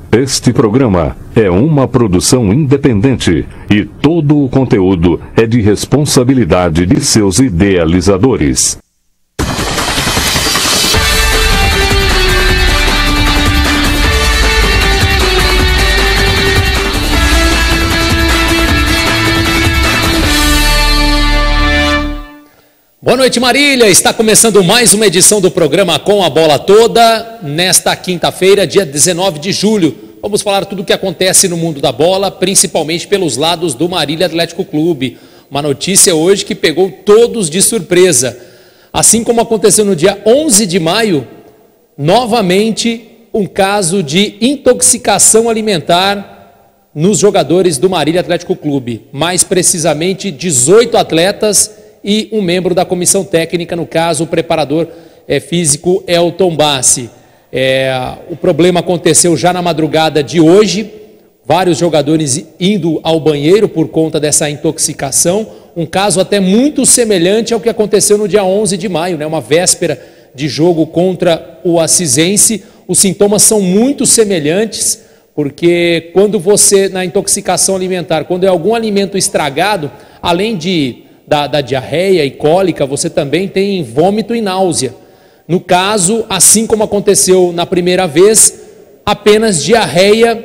Este programa é uma produção independente e todo o conteúdo é de responsabilidade de seus idealizadores. Boa noite, Marília. Está começando mais uma edição do programa Com a Bola Toda, nesta quinta-feira, dia 19 de julho. Vamos falar tudo o que acontece no mundo da bola, principalmente pelos lados do Marília Atlético Clube. Uma notícia hoje que pegou todos de surpresa. Assim como aconteceu no dia 11 de maio, novamente um caso de intoxicação alimentar nos jogadores do Marília Atlético Clube. Mais precisamente, 18 atletas e um membro da comissão técnica, no caso o preparador físico Elton Bassi. O problema aconteceu já na madrugada de hoje, vários jogadores indo ao banheiro por conta dessa intoxicação, um caso até muito semelhante ao que aconteceu no dia 11 de maio, né? Uma véspera de jogo contra o Assisense. Os sintomas são muito semelhantes, porque quando você, na intoxicação alimentar, quando é algum alimento estragado, além da diarreia e cólica, você também tem vômito e náusea. No caso, assim como aconteceu na primeira vez, apenas diarreia,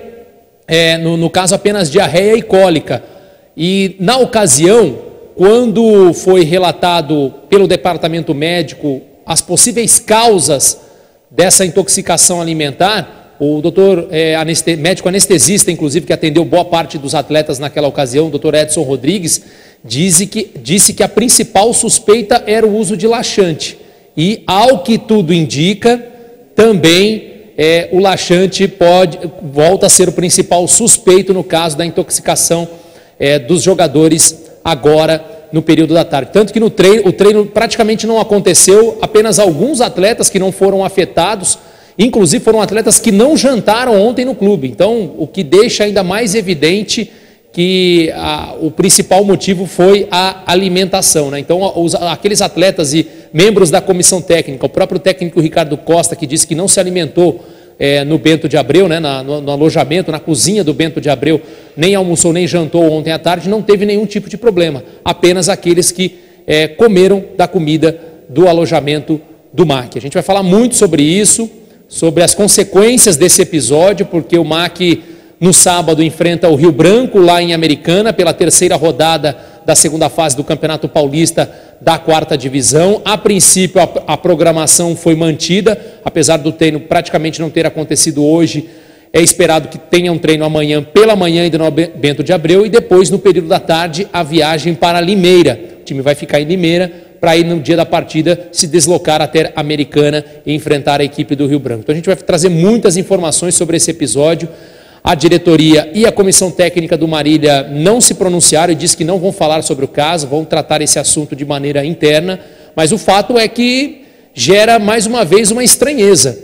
no caso apenas diarreia e cólica. E na ocasião, quando foi relatado pelo departamento médico as possíveis causas dessa intoxicação alimentar, o doutor médico anestesista, inclusive, que atendeu boa parte dos atletas naquela ocasião, o doutor Edson Rodrigues, disse que a principal suspeita era o uso de laxante. E, ao que tudo indica, também o laxante volta a ser o principal suspeito no caso da intoxicação dos jogadores agora no período da tarde. Tanto que o treino praticamente não aconteceu, apenas alguns atletas que não foram afetados, inclusive foram atletas que não jantaram ontem no clube. Então, o que deixa ainda mais evidente que o principal motivo foi a alimentação, né? Então, aqueles atletas e membros da comissão técnica, o próprio técnico Ricardo Costa, que disse que não se alimentou no Bento de Abreu, né? No alojamento, na cozinha do Bento de Abreu, nem almoçou nem jantou ontem à tarde, não teve nenhum tipo de problema, apenas aqueles que comeram da comida do alojamento do MAC. A gente vai falar muito sobre isso, sobre as consequências desse episódio, porque o MAC no sábado enfrenta o Rio Branco lá em Americana pela terceira rodada da segunda fase do Campeonato Paulista da quarta divisão. A princípio a programação foi mantida, apesar do treino praticamente não ter acontecido hoje. É esperado que tenha um treino amanhã, pela manhã ainda no Bento de Abreu, e depois no período da tarde a viagem para Limeira. O time vai ficar em Limeira para ir no dia da partida se deslocar até Americana e enfrentar a equipe do Rio Branco. Então a gente vai trazer muitas informações sobre esse episódio. A diretoria e a comissão técnica do Marília não se pronunciaram e disse que não vão falar sobre o caso, vão tratar esse assunto de maneira interna, mas o fato é que gera mais uma vez uma estranheza,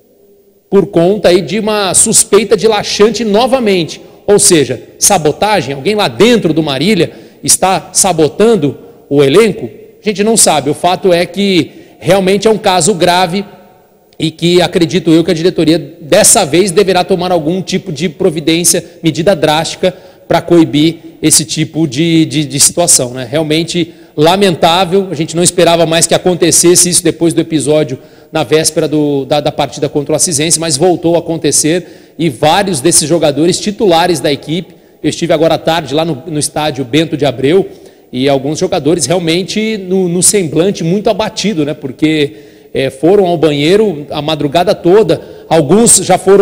por conta aí de uma suspeita de laxante novamente, ou seja, sabotagem, alguém lá dentro do Marília está sabotando o elenco? A gente não sabe, o fato é que realmente é um caso grave, e que acredito eu que a diretoria dessa vez deverá tomar algum tipo de providência, medida drástica para coibir esse tipo de situação, né? Realmente lamentável, a gente não esperava mais que acontecesse isso depois do episódio na véspera da partida contra o Assisense, mas voltou a acontecer e vários desses jogadores titulares da equipe, eu estive agora à tarde lá no estádio Bento de Abreu e alguns jogadores realmente no semblante muito abatido, né? Porque foram ao banheiro a madrugada toda, alguns já foram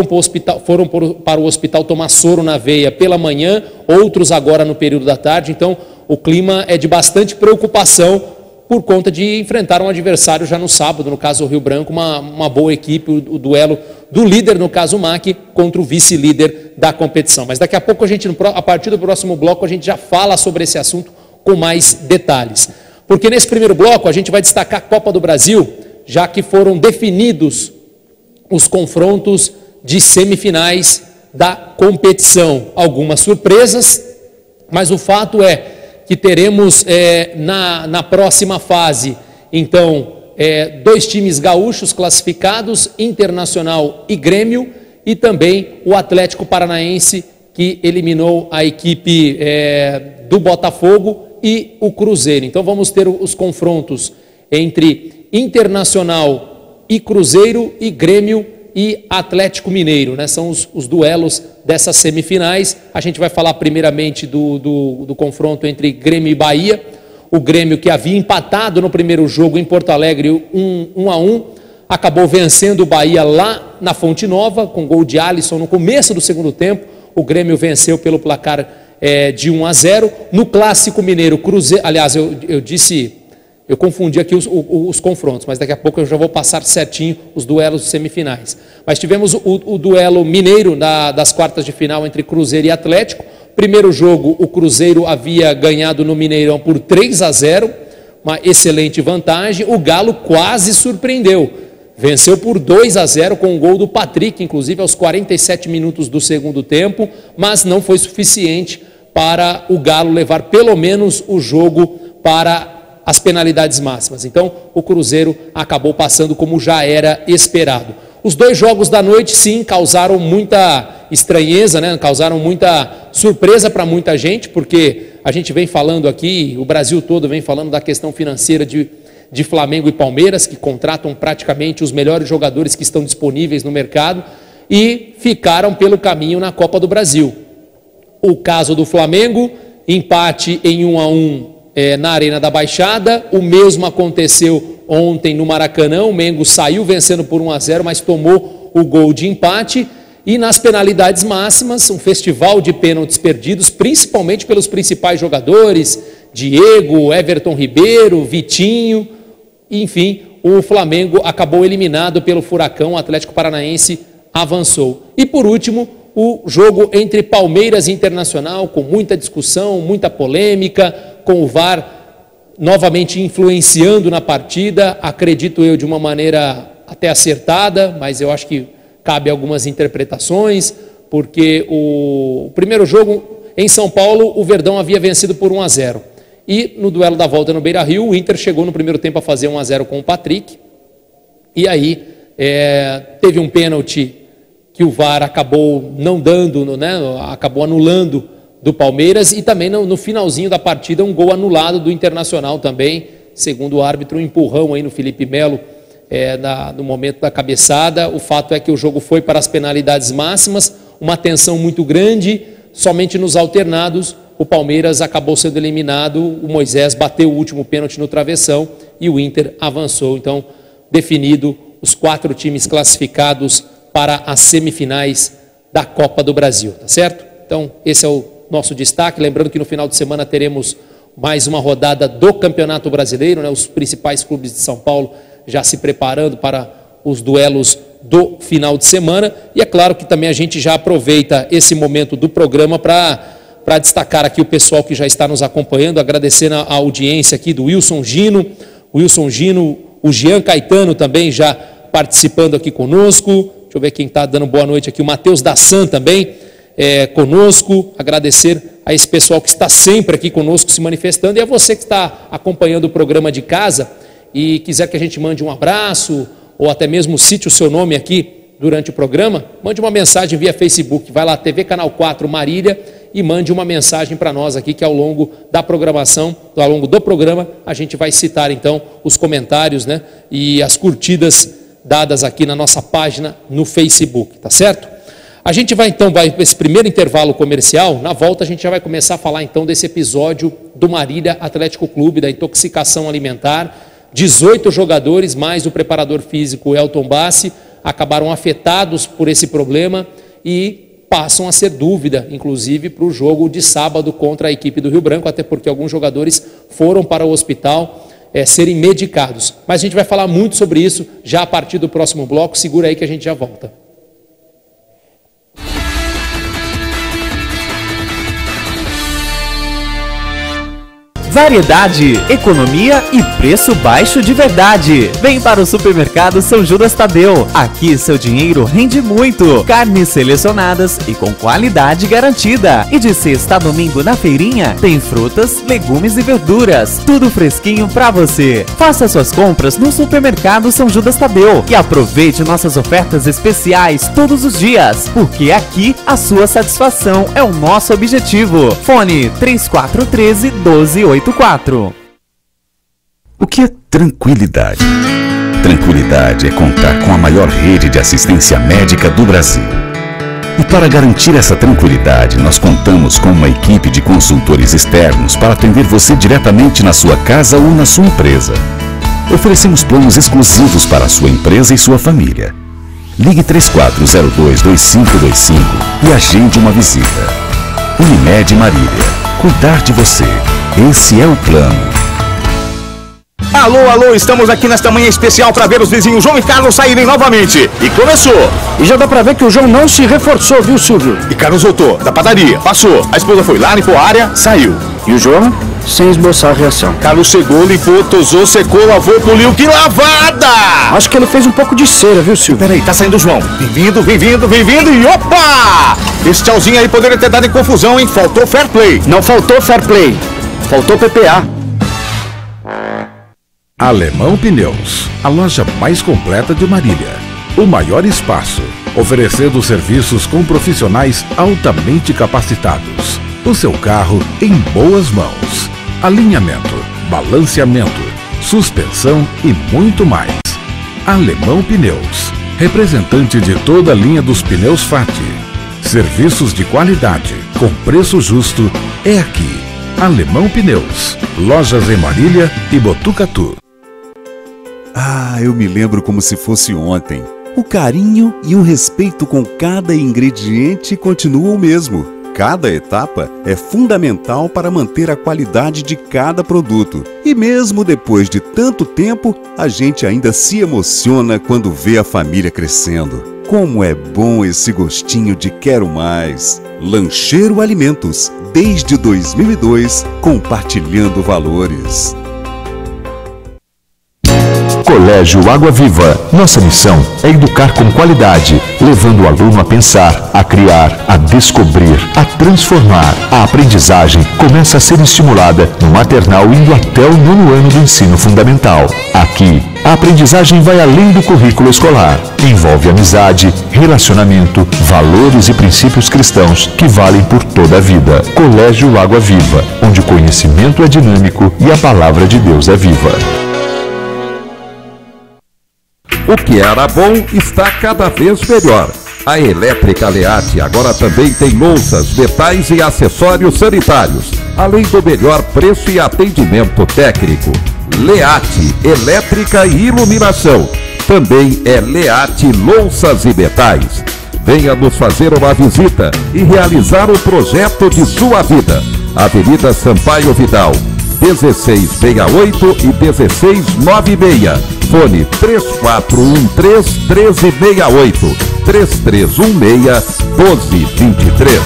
para o hospital tomar soro na veia pela manhã, outros agora no período da tarde. Então o clima é de bastante preocupação por conta de enfrentar um adversário já no sábado, no caso o Rio Branco, uma boa equipe, o duelo do líder, no caso o MAC, contra o vice-líder da competição. Mas daqui a pouco a partir do próximo bloco a gente já fala sobre esse assunto com mais detalhes. Porque nesse primeiro bloco a gente vai destacar a Copa do Brasil, já que foram definidos os confrontos de semifinais da competição. Algumas surpresas, mas o fato é que teremos na próxima fase, então, 2 times gaúchos classificados, Internacional e Grêmio, e também o Atlético Paranaense, que eliminou a equipe do Botafogo e o Cruzeiro. Então vamos ter os confrontos entre Internacional e Cruzeiro e Grêmio e Atlético Mineiro, né? São os duelos dessas semifinais. A gente vai falar primeiramente do confronto entre Grêmio e Bahia. O Grêmio, que havia empatado no primeiro jogo em Porto Alegre 1-1, acabou vencendo o Bahia lá na Fonte Nova, com gol de Alisson no começo do segundo tempo. O Grêmio venceu pelo placar de 1-0. No Clássico Mineiro, Cruzeiro... Aliás, eu confundi aqui os confrontos, mas daqui a pouco eu já vou passar certinho os duelos semifinais. Mas tivemos o duelo mineiro das quartas de final entre Cruzeiro e Atlético. Primeiro jogo, o Cruzeiro havia ganhado no Mineirão por 3-0, uma excelente vantagem. O Galo quase surpreendeu, venceu por 2-0 com o gol do Patrick, inclusive aos 47 minutos do segundo tempo, mas não foi suficiente para o Galo levar pelo menos o jogo para as penalidades máximas. Então, o Cruzeiro acabou passando como já era esperado. Os dois jogos da noite, sim, causaram muita estranheza, né? Causaram muita surpresa para muita gente, porque a gente vem falando aqui, o Brasil todo vem falando da questão financeira de Flamengo e Palmeiras, que contratam praticamente os melhores jogadores que estão disponíveis no mercado e ficaram pelo caminho na Copa do Brasil. O caso do Flamengo, empate em 1-1 na Arena da Baixada. O mesmo aconteceu ontem no Maracanã. O Mengo saiu vencendo por 1-0, mas tomou o gol de empate. E nas penalidades máximas, um festival de pênaltis perdidos, principalmente pelos principais jogadores, Diego, Everton Ribeiro, Vitinho. Enfim, o Flamengo acabou eliminado pelo Furacão, o Atlético Paranaense avançou. E por último, o jogo entre Palmeiras e Internacional, com muita discussão, muita polêmica, com o VAR novamente influenciando na partida, acredito eu de uma maneira até acertada, mas eu acho que cabe algumas interpretações, porque o primeiro jogo em São Paulo, o Verdão havia vencido por 1-0. E no duelo da volta no Beira-Rio, o Inter chegou no primeiro tempo a fazer 1-0 com o Patrick, e aí teve um pênalti que o VAR acabou não dando, né, acabou anulando do Palmeiras, e também no finalzinho da partida um gol anulado do Internacional também, segundo o árbitro, um empurrão aí no Felipe Melo no momento da cabeçada. O fato é que o jogo foi para as penalidades máximas, uma tensão muito grande, somente nos alternados o Palmeiras acabou sendo eliminado, o Moisés bateu o último pênalti no travessão e o Inter avançou. Então, definido os 4 times classificados para as semifinais da Copa do Brasil, tá certo? Então, esse é o nosso destaque. Lembrando que no final de semana teremos mais uma rodada do Campeonato Brasileiro, né? Os principais clubes de São Paulo já se preparando para os duelos do final de semana. E é claro que também a gente já aproveita esse momento do programa para destacar aqui o pessoal que já está nos acompanhando, agradecendo a audiência aqui do Wilson Gino, o Jean Caetano também já participando aqui conosco. Deixa eu ver quem está dando boa noite aqui, o Matheus Dassan também conosco, agradecer a esse pessoal que está sempre aqui conosco se manifestando, e a você que está acompanhando o programa de casa e quiser que a gente mande um abraço, ou até mesmo cite o seu nome aqui durante o programa, mande uma mensagem via Facebook, vai lá, TV Canal 4 Marília, e mande uma mensagem para nós aqui, que ao longo da programação, ao longo do programa, a gente vai citar então os comentários, né, e as curtidas dadas aqui na nossa página no Facebook, tá certo? A gente vai então, para esse primeiro intervalo comercial. Na volta a gente já vai começar a falar então desse episódio do Marília Atlético Clube, da intoxicação alimentar. 18 jogadores, mais o preparador físico Elton Bassi, acabaram afetados por esse problema e passam a ser dúvida, inclusive, para o jogo de sábado contra a equipe do Rio Branco, até porque alguns jogadores foram para o hospital serem medicados. Mas a gente vai falar muito sobre isso já a partir do próximo bloco. Segura aí que a gente já volta. Variedade, economia e preço baixo de verdade. Vem para o Supermercado São Judas Tadeu. Aqui seu dinheiro rende muito. Carnes selecionadas e com qualidade garantida. E de sexta a domingo na feirinha tem frutas, legumes e verduras. Tudo fresquinho pra você. Faça suas compras no Supermercado São Judas Tadeu e aproveite nossas ofertas especiais todos os dias, porque aqui a sua satisfação é o nosso objetivo. Fone 3413-1284. O que é tranquilidade? Tranquilidade é contar com a maior rede de assistência médica do Brasil. E para garantir essa tranquilidade, nós contamos com uma equipe de consultores externos para atender você diretamente na sua casa ou na sua empresa. Oferecemos planos exclusivos para a sua empresa e sua família. Ligue 3402-2525 e agende uma visita. Unimed Marília. Cuidar de você. Esse é o plano. Alô, alô, estamos aqui nesta manhã especial para ver os vizinhos João e Carlos saírem novamente. E começou. E já dá pra ver que o João não se reforçou, viu, Silvio? E Carlos voltou da padaria, passou. A esposa foi lá, limpou a área, saiu. E o João? Sem esboçar a reação. Carlos chegou, limpou, tosou, secou, lavou, poliu. Que lavada! Acho que ele fez um pouco de cera, viu, Silvio? Peraí, tá saindo o João. Bem-vindo, bem-vindo, bem-vindo e opa! Esse tchauzinho aí poderia ter dado em confusão, hein? Faltou fair play. Não faltou fair play. Faltou PPA. Alemão Pneus, a loja mais completa de Marília. O maior espaço, oferecendo serviços com profissionais altamente capacitados. O seu carro em boas mãos. Alinhamento, balanceamento, suspensão e muito mais. Alemão Pneus, representante de toda a linha dos pneus FAT. Serviços de qualidade, com preço justo, é aqui. Alemão Pneus, lojas em Marília e Botucatu. Ah, eu me lembro como se fosse ontem. O carinho e o respeito com cada ingrediente continuam o mesmo. Cada etapa é fundamental para manter a qualidade de cada produto. E mesmo depois de tanto tempo, a gente ainda se emociona quando vê a família crescendo. Como é bom esse gostinho de quero mais. Lancheiro Alimentos, desde 2002, compartilhando valores. Colégio Água Viva. Nossa missão é educar com qualidade, levando o aluno a pensar, a criar, a descobrir, a transformar. A aprendizagem começa a ser estimulada no maternal indo até o 9º ano do ensino fundamental. Aqui, a aprendizagem vai além do currículo escolar. Envolve amizade, relacionamento, valores e princípios cristãos que valem por toda a vida. Colégio Água Viva, onde o conhecimento é dinâmico e a palavra de Deus é viva. O que era bom está cada vez melhor. A Elétrica Leate agora também tem louças, metais e acessórios sanitários, além do melhor preço e atendimento técnico. Leate, elétrica e iluminação. Também é Leate Louças e Metais. Venha nos fazer uma visita e realizar o projeto de sua vida. Avenida Sampaio Vidal, 1668 e 1696. Fone 3413-1368, 3316-1223.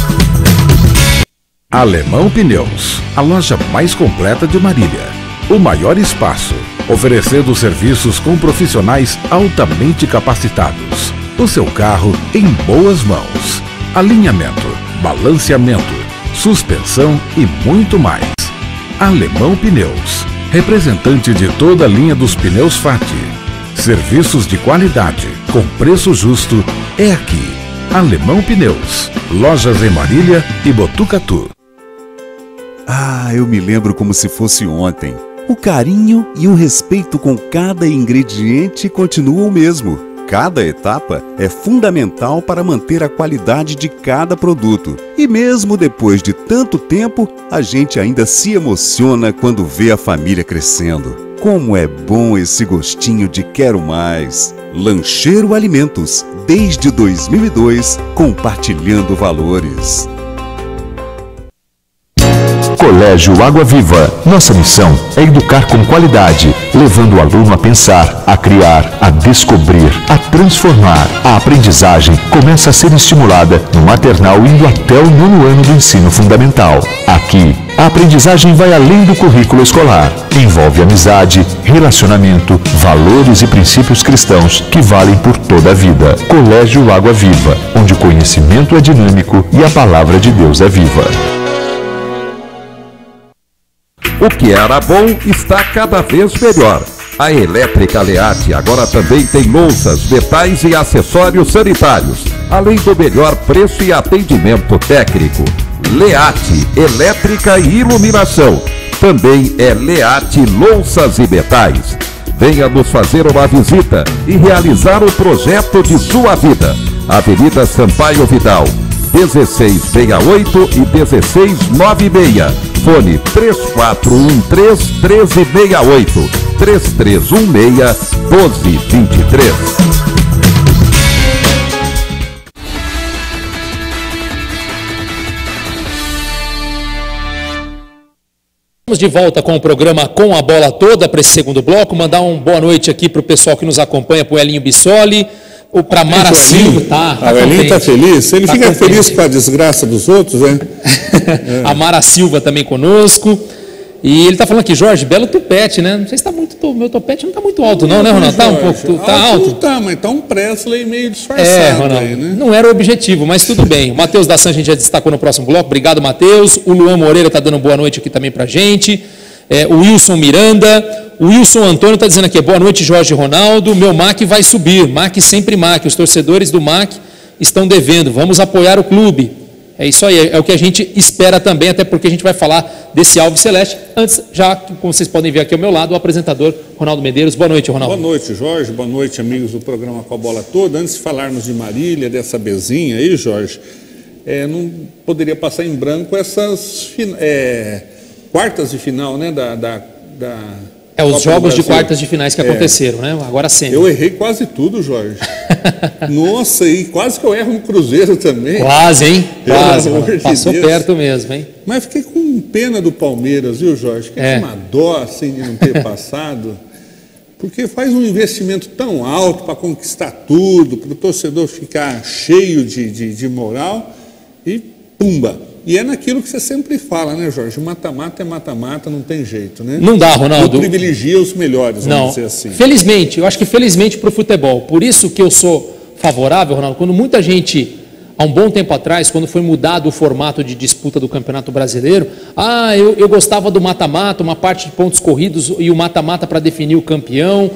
Alemão Pneus, a loja mais completa de Marília. O maior espaço, oferecendo serviços com profissionais altamente capacitados. O seu carro em boas mãos. Alinhamento, balanceamento, suspensão e muito mais. Alemão Pneus, representante de toda a linha dos pneus FAT. Serviços de qualidade, com preço justo, é aqui. Alemão Pneus, lojas em Marília e Botucatu. Ah, eu me lembro como se fosse ontem. O carinho e o respeito com cada ingrediente continuam o mesmo. Cada etapa é fundamental para manter a qualidade de cada produto. E mesmo depois de tanto tempo, a gente ainda se emociona quando vê a família crescendo. Como é bom esse gostinho de quero mais. Lancheiro Alimentos, desde 2002, compartilhando valores. Colégio Água Viva. Nossa missão é educar com qualidade, levando o aluno a pensar, a criar, a descobrir, a transformar. A aprendizagem começa a ser estimulada no maternal indo até o 9º ano do ensino fundamental. Aqui, a aprendizagem vai além do currículo escolar. Envolve amizade, relacionamento, valores e princípios cristãos que valem por toda a vida. Colégio Água Viva, onde o conhecimento é dinâmico e a palavra de Deus é viva. O que era bom está cada vez melhor. A Elétrica Learte agora também tem louças, metais e acessórios sanitários, além do melhor preço e atendimento técnico. Learte, elétrica e iluminação. Também é Learte Louças e Metais. Venha nos fazer uma visita e realizar o projeto de sua vida. Avenida Sampaio Vidal, 1668 e 1696. Fone 3413-1368, 3316-1223. Estamos de volta com o programa Com a Bola Toda para esse segundo bloco. Mandar uma boa noite aqui para o pessoal que nos acompanha, para o Elinho Bissoli, para Mara Silva. O Elinho está feliz? Ele fica contente. Feliz com a desgraça dos outros, né? A Mara Silva também conosco. E ele está falando aqui, Jorge, belo tupete, né? Não sei se está muito. Meu tupete não está muito alto, não, né, Ronaldo? Está um pouco. Está alto? Tá, mas está um Presley meio disfarçado Ronaldo, aí, né? não era o objetivo, mas tudo bem. O Matheus da San a gente já destacou no próximo bloco. Obrigado, Matheus. O Luan Moreira está dando boa noite aqui também para a gente. O Wilson Miranda. O Wilson Antônio está dizendo aqui, boa noite, Jorge e Ronaldo. Meu MAC vai subir. MAC sempre MAC. Os torcedores do MAC estão devendo. Vamos apoiar o clube. É isso aí, é o que a gente espera também, até porque a gente vai falar desse Alves Celeste. Antes, já, como vocês podem ver aqui ao meu lado, o apresentador Ronaldo Medeiros. Boa noite, Ronaldo. Boa noite, Jorge. Boa noite, amigos do programa Com a Bola Toda. Antes de falarmos de Marília, dessa bezinha aí, Jorge, não poderia passar em branco essas quartas de final, né, os jogos de quartas de finais que aconteceram, né? Agora sempre. Eu errei quase tudo, Jorge. Nossa, e quase que eu erro no Cruzeiro também. Quase, hein? Quase. Passou perto mesmo, hein? Mas fiquei com pena do Palmeiras, viu, Jorge? Fiquei com uma dó assim de não ter passado. Porque faz um investimento tão alto para conquistar tudo, para o torcedor ficar cheio de moral e pumba. E é naquilo que você sempre fala, né, Jorge? Mata-mata é mata-mata, não tem jeito, né? Não dá, Ronaldo. Não privilegia os melhores, vamos dizer assim. Felizmente, eu acho que felizmente para o futebol. Por isso que eu sou favorável, Ronaldo, quando muita gente, há um bom tempo atrás, quando foi mudado o formato de disputa do Campeonato Brasileiro, eu gostava do mata-mata, uma parte de pontos corridos e o mata-mata para definir o campeão.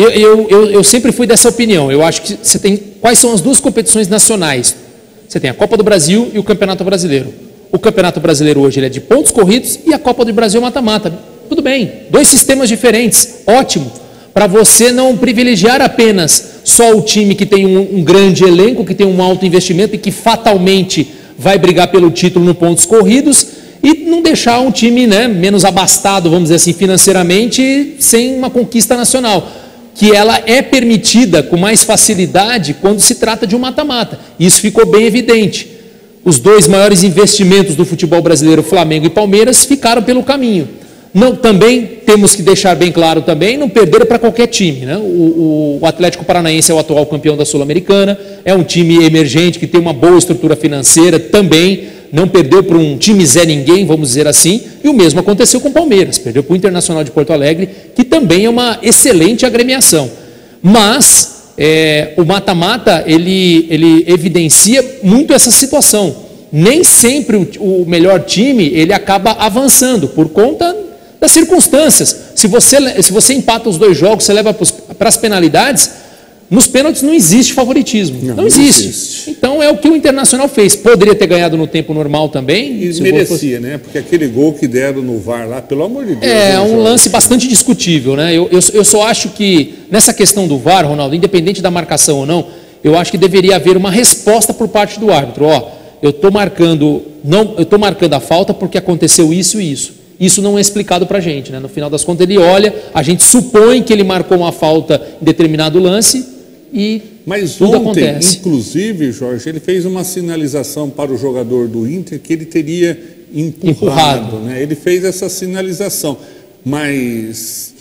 Eu sempre fui dessa opinião. Eu acho que você tem... Quais são as duas competições nacionais? Você tem a Copa do Brasil e o Campeonato Brasileiro. O Campeonato Brasileiro hoje ele é de pontos corridos e a Copa do Brasil mata-mata. Tudo bem, dois sistemas diferentes, ótimo. Para você não privilegiar apenas só o time que tem um grande elenco, que tem um alto investimento e que fatalmente vai brigar pelo título no pontos corridos e não deixar um time, né, menos abastado, vamos dizer assim, financeiramente, sem uma conquista nacional. Que ela é permitida com mais facilidade quando se trata de um mata-mata. Isso ficou bem evidente. Os dois maiores investimentos do futebol brasileiro, Flamengo e Palmeiras, ficaram pelo caminho. Também temos que deixar bem claro também, não perderam para qualquer time, né? O Atlético Paranaense é o atual campeão da Sul-Americana, é um time emergente que tem uma boa estrutura financeira também, não perdeu para um time Zé Ninguém, vamos dizer assim, e o mesmo aconteceu com o Palmeiras, perdeu para o Internacional de Porto Alegre, que também é uma excelente agremiação. Mas o mata-mata, ele evidencia muito essa situação. Nem sempre o melhor time, ele acaba avançando, por conta das circunstâncias. Se você empata os dois jogos, você leva para as penalidades, nos pênaltis não existe favoritismo. Não existe. Então é o que o Internacional fez. Poderia ter ganhado no tempo normal também. E merecia, né? Porque aquele gol que deram no VAR lá, pelo amor de Deus. É um lance bastante discutível, né? Eu só acho que nessa questão do VAR, Ronaldo, independente da marcação ou não, eu acho que deveria haver uma resposta por parte do árbitro. Eu estou marcando a falta porque aconteceu isso e isso. Isso não é explicado para a gente, né? No final das contas, ele olha, a gente supõe que ele marcou uma falta em determinado lance e tudo acontece. Inclusive, Jorge, ele fez uma sinalização para o jogador do Inter que ele teria empurrado. Né? Ele fez essa sinalização. Mas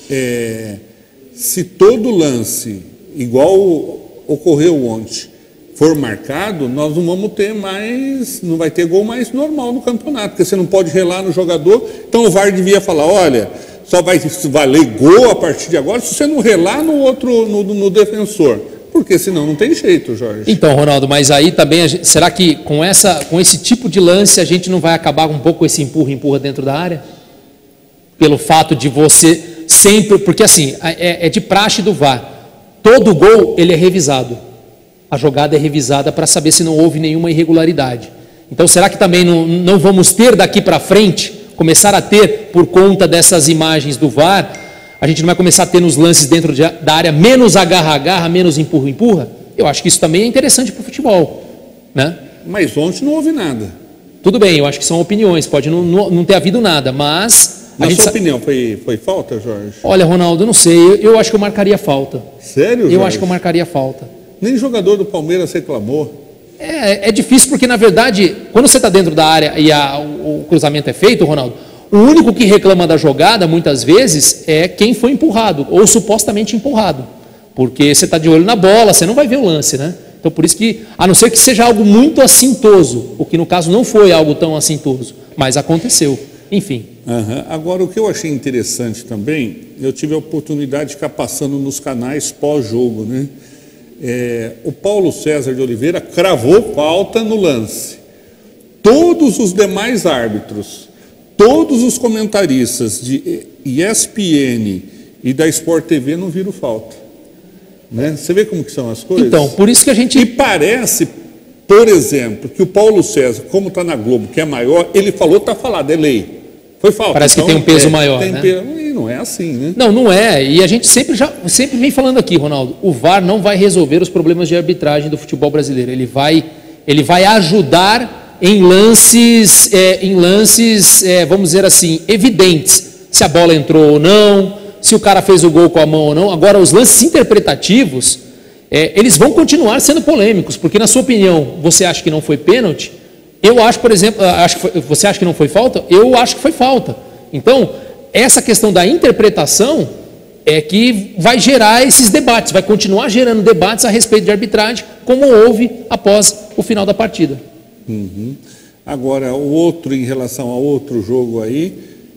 se todo lance, igual ocorreu ontem, for marcado, nós não vamos ter mais, não vai ter gol mais normal no campeonato, porque você não pode relar no jogador. Então o VAR devia falar, olha, só vai valer gol a partir de agora se você não relar no outro, no defensor. Porque senão não tem jeito, Jorge. Então, Ronaldo, mas aí também, será que com esse tipo de lance a gente não vai acabar um pouco com esse empurra dentro da área? Pelo fato de você sempre, porque assim, é de praxe do VAR. Todo gol, ele é revisado. A jogada é revisada para saber se não houve nenhuma irregularidade. Então, será que também não vamos ter daqui para frente, começar a ter, por conta dessas imagens do VAR, a gente não vai começar a ter nos lances dentro da área menos agarra-agarra, menos empurra-empurra? Eu acho que isso também é interessante para o futebol, né? Mas ontem não houve nada. Tudo bem, eu acho que são opiniões, pode não ter havido nada, mas... Na sua opinião, foi falta, Jorge? Olha, Ronaldo, eu não sei, eu acho que eu marcaria falta. Sério, Jorge? Eu acho que eu marcaria falta. Nem jogador do Palmeiras reclamou. É difícil porque, na verdade, quando você está dentro da área e o cruzamento é feito, Ronaldo, o único que reclama da jogada, muitas vezes, é quem foi empurrado, ou supostamente empurrado. Porque você está de olho na bola, você não vai ver o lance, né? Então, por isso que, a não ser que seja algo muito assintoso, o que no caso não foi algo tão assintoso, mas aconteceu. Enfim. Agora, o que eu achei interessante também, eu tive a oportunidade de ficar passando nos canais pós-jogo, né? O Paulo César de Oliveira cravou falta no lance. Todos os demais árbitros, todos os comentaristas de ESPN e da Sport TV não viram falta. Né? Você vê como que são as coisas? Então, por isso que a gente... E parece, por exemplo, que o Paulo César, como está na Globo, que é maior, ele falou, está falado, é lei. Foi falta. Parece então, que tem um peso maior, né? E não é assim, né? Não é. E a gente sempre vem falando aqui, Ronaldo, o VAR não vai resolver os problemas de arbitragem do futebol brasileiro. Ele vai ajudar em lances, vamos dizer assim, evidentes. Se a bola entrou ou não, se o cara fez o gol com a mão ou não. Agora, os lances interpretativos, eles vão continuar sendo polêmicos, porque, na sua opinião, você acha que não foi pênalti? Eu acho, por exemplo, você acha que não foi falta? Eu acho que foi falta. Então, essa questão da interpretação é que vai gerar esses debates, vai continuar gerando debates a respeito de arbitragem, como houve após o final da partida. Agora, o outro, em relação ao outro jogo aí,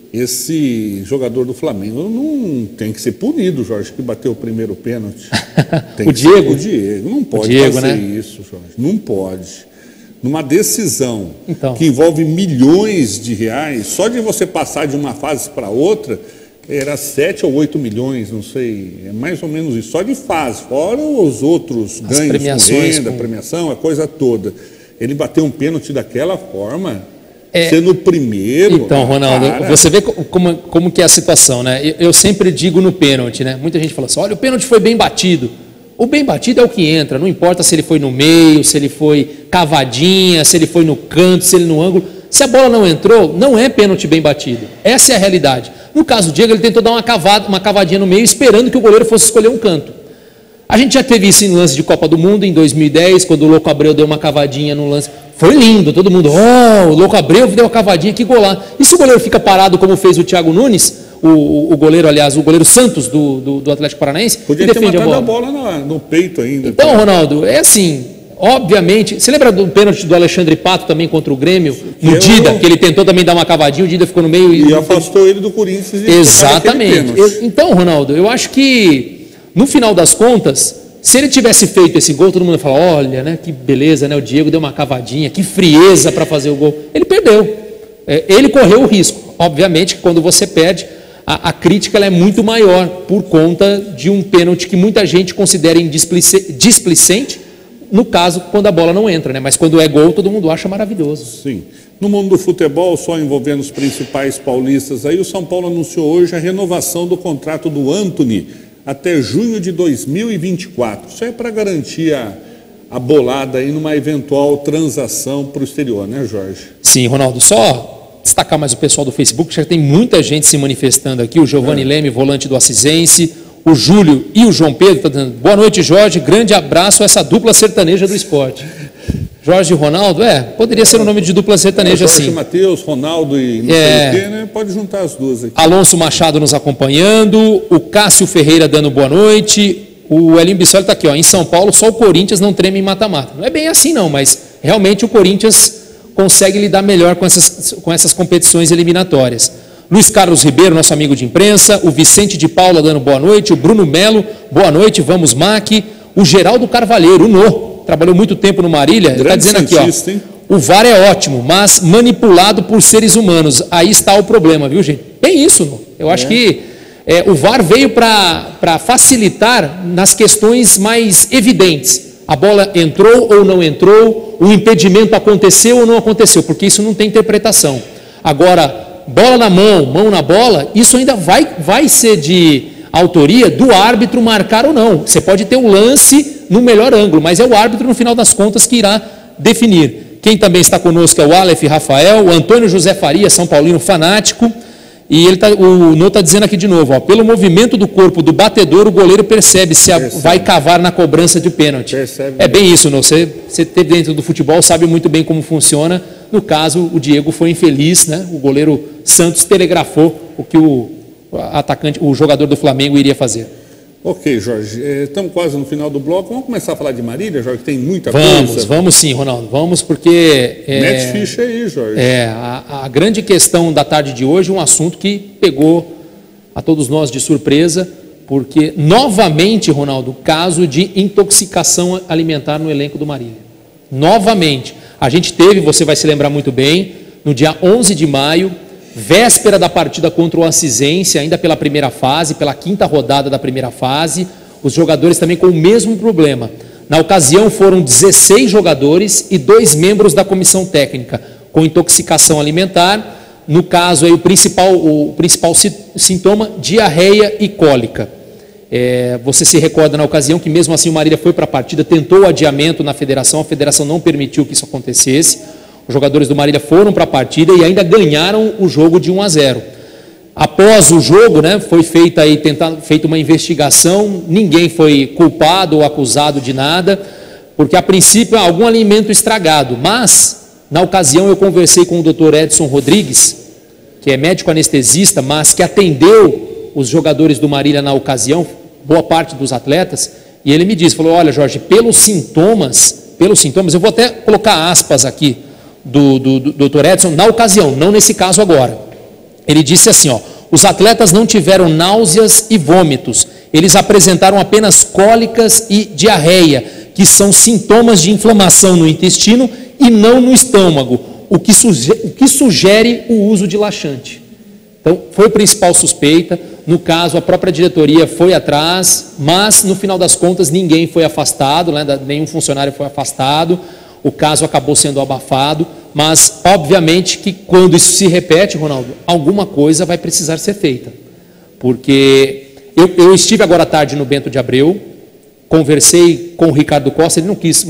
esse jogador do Flamengo não tem que ser punido, Jorge, que bateu o primeiro pênalti. Tem o Diego? O Diego. Não pode fazer isso, Jorge. Não pode. Numa decisão que envolve milhões de reais, só de você passar de uma fase para outra, era 7 ou 8 milhões, não sei, é mais ou menos isso, só de fase, fora os outros ganhos com renda, premiação, a coisa toda. Ele bateu um pênalti daquela forma, sendo o primeiro. Então, Ronaldo, você vê como que é a situação, né? Eu sempre digo no pênalti, né? Muita gente fala assim, olha, o pênalti foi bem batido. O bem batido é o que entra, não importa se ele foi no meio, se ele foi cavadinha, se ele foi no canto, se ele no ângulo. Se a bola não entrou, não é pênalti bem batido. Essa é a realidade. No caso do Diego, ele tentou dar uma cavadinha no meio, esperando que o goleiro fosse escolher um canto. A gente já teve isso em lance de Copa do Mundo, em 2010, quando o Louco Abreu deu uma cavadinha no lance. Foi lindo, todo mundo, o Louco Abreu deu uma cavadinha, que golar. E se o goleiro fica parado, como fez o Thiago Nunes, o goleiro, aliás, o goleiro Santos do Atlético Paranaense, podia ter matado a bola no peito ainda. Então, Ronaldo, é assim, obviamente, você lembra do pênalti do Alexandre Pato também contra o Grêmio, no Dida, que ele tentou também dar uma cavadinha, o Dida ficou no meio e afastou ele do Corinthians. Exatamente. Então, Ronaldo, eu acho que, no final das contas, se ele tivesse feito esse gol, todo mundo ia falar, olha, né, que beleza, né, o Diego deu uma cavadinha, que frieza para fazer o gol. Ele perdeu. Ele correu o risco. Obviamente que quando você perde, a crítica ela é muito maior por conta de um pênalti que muita gente considera displicente, no caso, quando a bola não entra, né? Mas quando é gol, todo mundo acha maravilhoso. Sim. No mundo do futebol, só envolvendo os principais paulistas, aí o São Paulo anunciou hoje a renovação do contrato do Antony até junho de 2024. Isso é para garantir a bolada aí numa eventual transação para o exterior, né, Jorge? Sim, Ronaldo, só destacar mais o pessoal do Facebook, já tem muita gente se manifestando aqui, o Giovanni Leme, volante do Assisense, o Júlio e o João Pedro, tá dizendo, boa noite, Jorge, grande abraço a essa dupla sertaneja do esporte. Jorge e Ronaldo, poderia ser um nome de dupla sertaneja, Jorge sim. Matheus, Ronaldo e não sei o quê, né? Pode juntar as duas aqui. Alonso Machado nos acompanhando, o Cássio Ferreira dando boa noite, o Elinho Bissoli está aqui, ó, em São Paulo só o Corinthians não treme em mata-mata. Não é bem assim não, mas realmente o Corinthians consegue lidar melhor com essas competições eliminatórias. Luiz Carlos Ribeiro, nosso amigo de imprensa, o Vicente de Paula dando boa noite, o Bruno Melo, boa noite, vamos Mac, o Geraldo Carvalheiro, o Nô, trabalhou muito tempo no Marília, ele está dizendo aqui, ó, o VAR é ótimo, mas manipulado por seres humanos, aí está o problema, viu gente? Bem isso, Nô. Eu acho que o VAR veio para facilitar nas questões mais evidentes. A bola entrou ou não entrou, o impedimento aconteceu ou não aconteceu, porque isso não tem interpretação. Agora, bola na mão, mão na bola, isso ainda vai ser de autoria do árbitro marcar ou não. Você pode ter um lance no melhor ângulo, mas é o árbitro, no final das contas, que irá definir. Quem também está conosco é o Aleph Rafael, o Antônio José Faria, São Paulino fanático, e o Nô está dizendo aqui de novo, ó, pelo movimento do corpo do batedor, o goleiro percebe se vai cavar na cobrança de pênalti. É bem isso, Nô. Você esteve dentro do futebol, sabe muito bem como funciona. No caso, o Diego foi infeliz, né? O goleiro Santos telegrafou o que o jogador do Flamengo iria fazer. Ok, Jorge, estamos quase no final do bloco. Vamos começar a falar de Marília, Jorge, que tem muita coisa. Vamos sim, Ronaldo, vamos, porque... Mete ficha aí, Jorge. A grande questão da tarde de hoje, um assunto que pegou a todos nós de surpresa, porque, novamente, Ronaldo, caso de intoxicação alimentar no elenco do Marília. Novamente. A gente teve, você vai se lembrar muito bem, no dia 11 de maio, véspera da partida contra o Assisense, ainda pela primeira fase, pela 5ª rodada da primeira fase, os jogadores também com o mesmo problema. Na ocasião foram 16 jogadores e 2 membros da comissão técnica com intoxicação alimentar. No caso, aí, o principal sintoma, diarreia e cólica. Você se recorda na ocasião que mesmo assim o Marília foi para a partida, tentou o adiamento na federação, a federação não permitiu que isso acontecesse. Os jogadores do Marília foram para a partida e ainda ganharam o jogo de 1-0. Após o jogo, né, foi feita uma investigação, ninguém foi culpado ou acusado de nada, porque a princípio algum alimento estragado, mas na ocasião eu conversei com o Dr. Edson Rodrigues, que é médico anestesista, mas que atendeu os jogadores do Marília na ocasião, boa parte dos atletas, e ele me disse, falou, olha Jorge, pelos sintomas, eu vou até colocar aspas aqui do Dr. Edson, na ocasião, não nesse caso agora. Ele disse assim, ó, os atletas não tiveram náuseas e vômitos, eles apresentaram apenas cólicas e diarreia, que são sintomas de inflamação no intestino e não no estômago, o que sugere o uso de laxante. Então, foi a principal suspeita. No caso, a própria diretoria foi atrás, mas no final das contas ninguém foi afastado, né? Nenhum funcionário foi afastado, o caso acabou sendo abafado, mas obviamente que quando isso se repete, Ronaldo, alguma coisa vai precisar ser feita. Porque eu estive agora à tarde no Bento de Abreu, conversei com o Ricardo Costa, ele não quis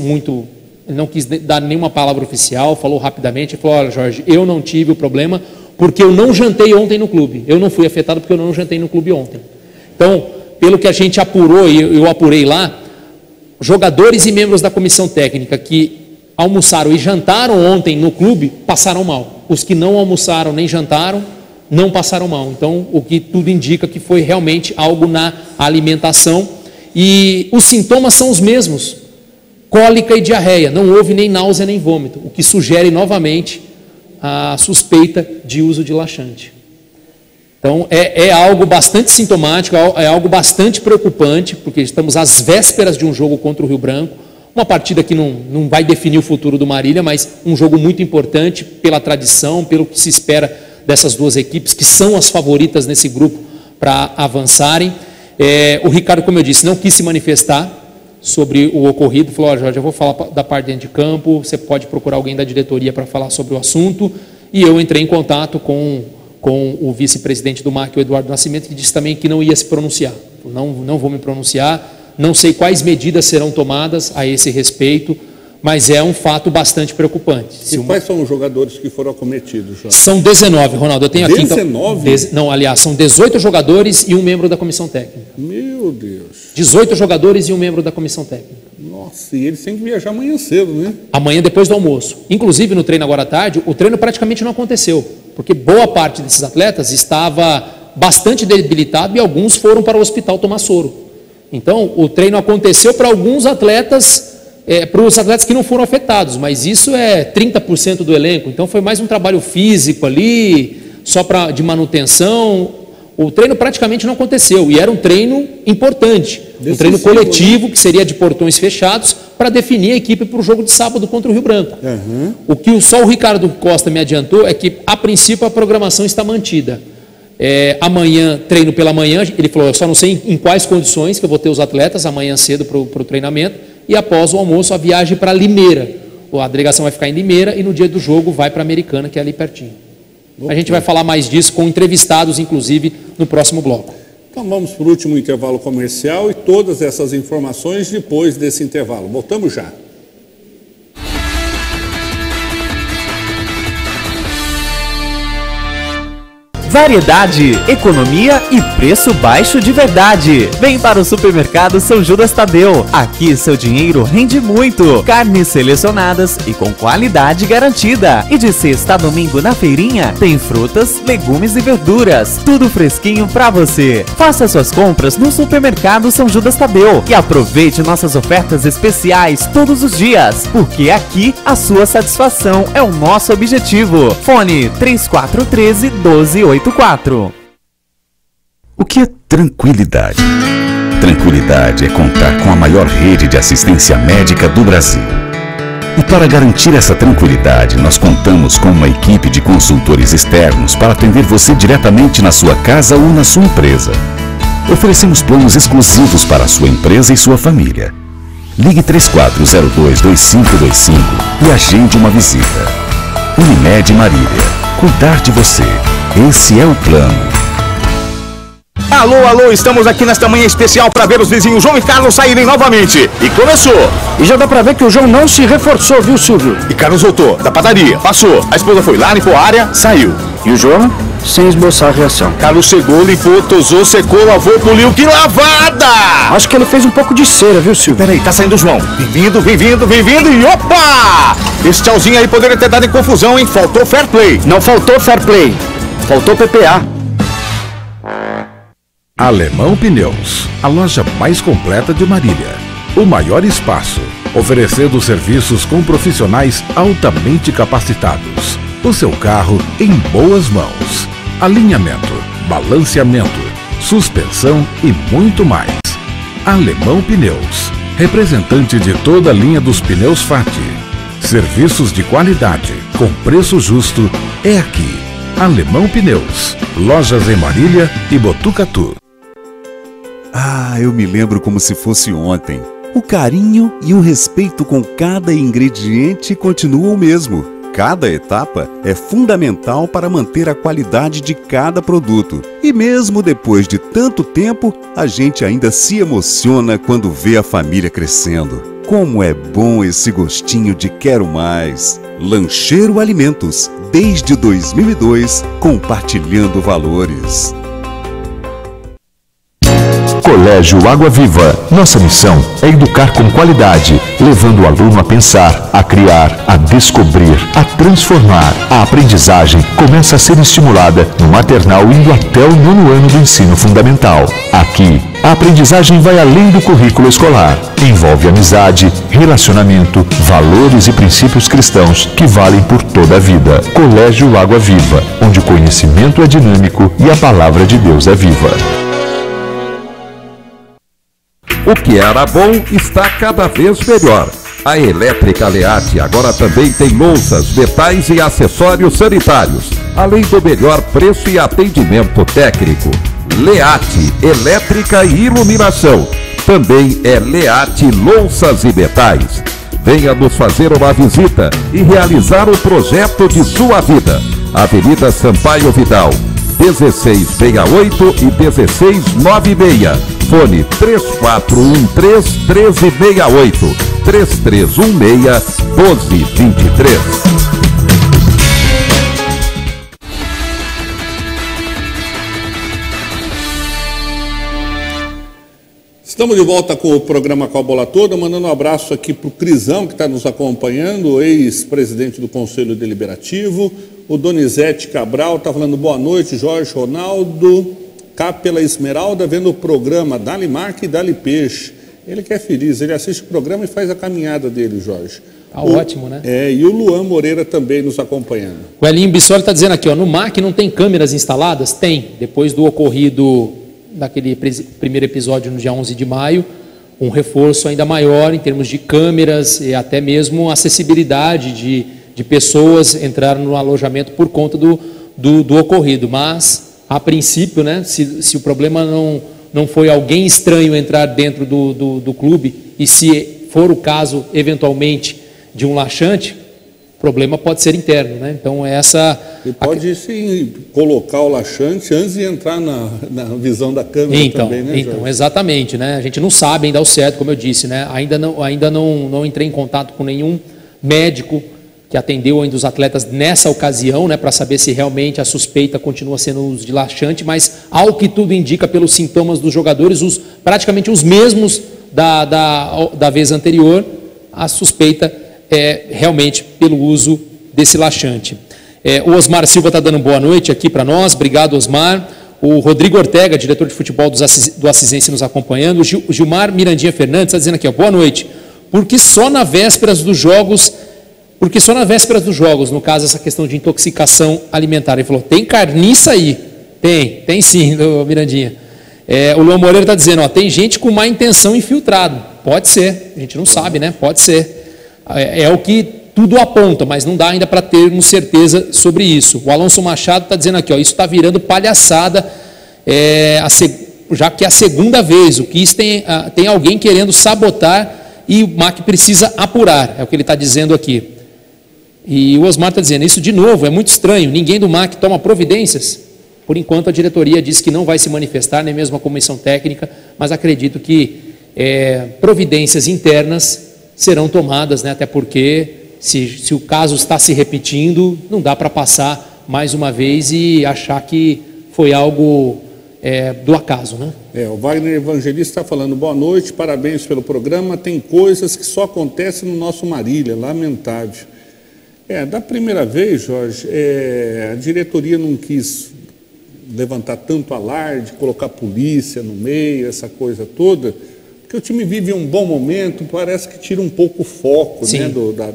dar nenhuma palavra oficial, falou rapidamente, falou, olha Jorge, eu não tive o problema, porque eu não jantei ontem no clube. Eu não fui afetado porque eu não jantei no clube ontem. Então, pelo que a gente apurou, e eu apurei lá, jogadores e membros da comissão técnica que almoçaram e jantaram ontem no clube, passaram mal. Os que não almoçaram nem jantaram, não passaram mal. Então, o que tudo indica que foi realmente algo na alimentação. E os sintomas são os mesmos, cólica e diarreia. Não houve nem náusea nem vômito, o que sugere novamente a suspeita de uso de laxante. Então, é algo bastante sintomático, é algo bastante preocupante, porque estamos às vésperas de um jogo contra o Rio Branco, uma partida que não vai definir o futuro do Marília, mas um jogo muito importante pela tradição, pelo que se espera dessas duas equipes, que são as favoritas nesse grupo para avançarem. O Ricardo, como eu disse, não quis se manifestar sobre o ocorrido, falou, olha Jorge, eu vou falar da parte dentro de campo, você pode procurar alguém da diretoria para falar sobre o assunto, e eu entrei em contato com o vice-presidente do MAC, o Eduardo Nascimento, que disse também que não ia se pronunciar. Não vou me pronunciar, não sei quais medidas serão tomadas a esse respeito, mas é um fato bastante preocupante. E quais são os jogadores que foram acometidos, Jorge? São 19, Ronaldo. Eu tenho aqui... 19? Não, aliás, são 18 jogadores e um membro da comissão técnica. Meu Deus. 18 jogadores e um membro da comissão técnica. Nossa Nossa, e eles têm que viajar amanhã cedo, né? Amanhã depois do almoço. Inclusive no treino agora à tarde, o treino praticamente não aconteceu, porque boa parte desses atletas estava bastante debilitado e alguns foram para o hospital tomar soro. Então o treino aconteceu para alguns atletas, para os atletas que não foram afetados, mas isso é 30% do elenco, então foi mais um trabalho físico ali, só de manutenção. O treino praticamente não aconteceu e era um treino importante, um treino coletivo, que seria de portões fechados, para definir a equipe para o jogo de sábado contra o Rio Branco. O que só o Ricardo Costa me adiantou é que, a princípio, a programação está mantida. Amanhã, treino pela manhã, ele falou, eu só não sei em quais condições que eu vou ter os atletas amanhã cedo para o treinamento, e após o almoço a viagem para Limeira. A delegação vai ficar em Limeira e no dia do jogo vai para Americana, que é ali pertinho. A gente vai falar mais disso com entrevistados, inclusive, no próximo bloco. Então vamos para o último intervalo comercial e todas essas informações depois desse intervalo. Voltamos já. Variedade, economia e preço baixo de verdade. Vem para o Supermercado São Judas Tadeu. Aqui seu dinheiro rende muito. Carnes selecionadas e com qualidade garantida. E de sexta a domingo na feirinha tem frutas, legumes e verduras. Tudo fresquinho para você. Faça suas compras no Supermercado São Judas Tadeu e aproveite nossas ofertas especiais todos os dias, porque aqui a sua satisfação é o nosso objetivo. Fone 3413-1284. O que é tranquilidade? Tranquilidade é contar com a maior rede de assistência médica do Brasil. E para garantir essa tranquilidade, nós contamos com uma equipe de consultores externos para atender você diretamente na sua casa ou na sua empresa. Oferecemos planos exclusivos para a sua empresa e sua família. Ligue 3402-2525 e agende uma visita. Unimed Marília. Cuidar de você. Esse é o plano. Alô, alô, estamos aqui nesta manhã especial para ver os vizinhos João e Carlos saírem novamente. E começou. E já dá pra ver que o João não se reforçou, viu, Silvio? E Carlos voltou da padaria, passou. A esposa foi lá, limpou a área, saiu. E o João, sem esboçar reação. Carlos chegou, limpou, tosou, secou, lavou, poliu. Que lavada! Acho que ele fez um pouco de cera, viu, Silvio? Peraí, tá saindo o João. Bem-vindo, bem-vindo, bem-vindo e opa! Esse tchauzinho aí poderia ter dado em confusão, hein? Faltou fair play. Não faltou fair play. Faltou PPA. Alemão Pneus, a loja mais completa de Marília. O maior espaço, oferecendo serviços com profissionais altamente capacitados. O seu carro em boas mãos. Alinhamento, balanceamento, suspensão e muito mais. Alemão Pneus, representante de toda a linha dos pneus FAT. Serviços de qualidade, com preço justo, é aqui. Alemão Pneus, lojas em Marília e Botucatu. Ah, eu me lembro como se fosse ontem. O carinho e o respeito com cada ingrediente continuam o mesmo. Cada etapa é fundamental para manter a qualidade de cada produto. E mesmo depois de tanto tempo, a gente ainda se emociona quando vê a família crescendo. Como é bom esse gostinho de quero mais. Lancheiro Alimentos, desde 2002, compartilhando valores. Colégio Água Viva. Nossa missão é educar com qualidade, levando o aluno a pensar, a criar, a descobrir, a transformar. A aprendizagem começa a ser estimulada no maternal indo até o 9º ano do ensino fundamental. Aqui, a aprendizagem vai além do currículo escolar. Envolve amizade, relacionamento, valores e princípios cristãos que valem por toda a vida. Colégio Água Viva, onde o conhecimento é dinâmico e a palavra de Deus é viva. O que era bom está cada vez melhor. A Elétrica Learte agora também tem louças, metais e acessórios sanitários, além do melhor preço e atendimento técnico. Learte, elétrica e iluminação. Também é Learte Louças e Metais. Venha nos fazer uma visita e realizar o projeto de sua vida. Avenida Sampaio Vidal, 1668 e 1696. Fone 3413-1368, 3316-1223. Estamos de volta com o programa Com a Bola Toda, mandando um abraço aqui para o Crisão, que está nos acompanhando, o ex-presidente do Conselho Deliberativo. O Donizete Cabral está falando boa noite, Jorge Ronaldo, cá pela Esmeralda, vendo o programa Dali Marca e Dali Peixe. Ele que é feliz, ele assiste o programa e faz a caminhada dele, Jorge. Tá ótimo, né? E o Luan Moreira também nos acompanhando. O Elinho Bissoli está dizendo aqui, ó, no MAC não tem câmeras instaladas? Tem, depois do ocorrido daquele primeiro episódio no dia 11 de maio, um reforço ainda maior em termos de câmeras e até mesmo acessibilidade de pessoas entrarem no alojamento por conta do ocorrido. Mas, a princípio, né, se o problema não foi alguém estranho entrar dentro do clube e se for o caso, eventualmente, de um laxante, o problema pode ser interno, né? Então E pode sim colocar o laxante antes de entrar na visão da câmera também, né, Jorge? Exatamente, né? A gente não sabe ainda ao certo, como eu disse, né? Ainda não entrei em contato com nenhum médico que atendeu ainda os atletas nessa ocasião, né? Para saber se realmente a suspeita continua sendo o uso de laxante, mas ao que tudo indica pelos sintomas dos jogadores, praticamente os mesmos da vez anterior, a suspeita é realmente pelo uso desse laxante. O Osmar Silva está dando boa noite aqui para nós, obrigado, Osmar. O Rodrigo Ortega, diretor de futebol do Assisense, nos acompanhando. O Gilmar Mirandinha Fernandes está dizendo aqui, ó, boa noite. Porque só na vésperas dos jogos, no caso, essa questão de intoxicação alimentar. Ele falou, tem carniça aí? Tem sim, Mirandinha. O Luan Moreira está dizendo, ó, tem gente com má intenção infiltrado. Pode ser, a gente não sabe, né? Pode ser. É o que tudo aponta, mas não dá ainda para termos certeza sobre isso. O Alonso Machado está dizendo aqui, ó, isso está virando palhaçada, já que é a segunda vez. O que isso tem alguém querendo sabotar e o MAC precisa apurar, é o que ele está dizendo aqui. E o Osmar está dizendo, isso de novo, é muito estranho, ninguém do MAC toma providências. Por enquanto a diretoria diz que não vai se manifestar, nem mesmo a comissão técnica, mas acredito que providências internas serão tomadas, né? Até porque se o caso está se repetindo, não dá para passar mais uma vez e achar que foi algo do acaso, né? O Wagner Evangelista está falando, boa noite, parabéns pelo programa, tem coisas que só acontecem no nosso Marília, lamentável. Da primeira vez, Jorge, a diretoria não quis levantar tanto alarde, colocar polícia no meio, essa coisa toda, porque o time vive um bom momento, parece que tira um pouco o foco, né,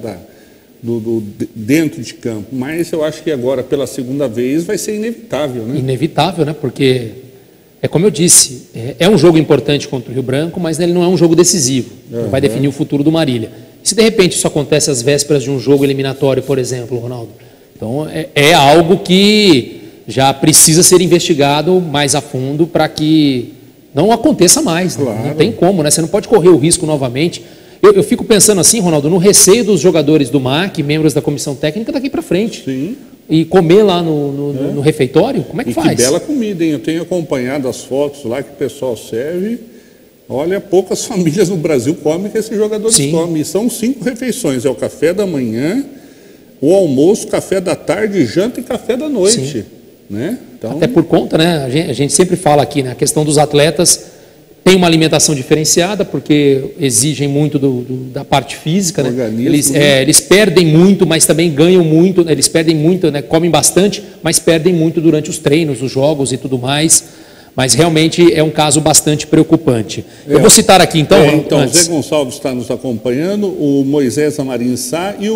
dentro de campo. Mas eu acho que agora, pela segunda vez, vai ser inevitável, né? Inevitável, né? Porque, como eu disse, é um jogo importante contra o Rio Branco, mas ele não é um jogo decisivo. Não vai definir o futuro do Marília. Se de repente isso acontece às vésperas de um jogo eliminatório, por exemplo, Ronaldo, então é algo que já precisa ser investigado mais a fundo para que não aconteça mais. Claro. Não tem como, né? Você não pode correr o risco novamente. Eu fico pensando assim, Ronaldo, no receio dos jogadores do MAC, membros da comissão técnica, daqui para frente. Sim. E comer lá no refeitório, como é que faz? Que bela comida, hein? Eu tenho acompanhado as fotos lá que o pessoal serve. Olha, poucas famílias no Brasil comem que esses jogadores comem. São 5 refeições. É o café da manhã, o almoço, café da tarde, janta e café da noite. Né? Então... Até por conta, né? A gente sempre fala aqui, né? A questão dos atletas tem uma alimentação diferenciada, porque exigem muito da parte física. Né? Eles perdem muito, mas também ganham muito. Eles perdem muito, né? Comem bastante, mas perdem muito durante os treinos, os jogos e tudo mais. Mas realmente é um caso bastante preocupante. Eu vou citar aqui então... o Zé Gonçalves está nos acompanhando, o Moisés Amarim Sá e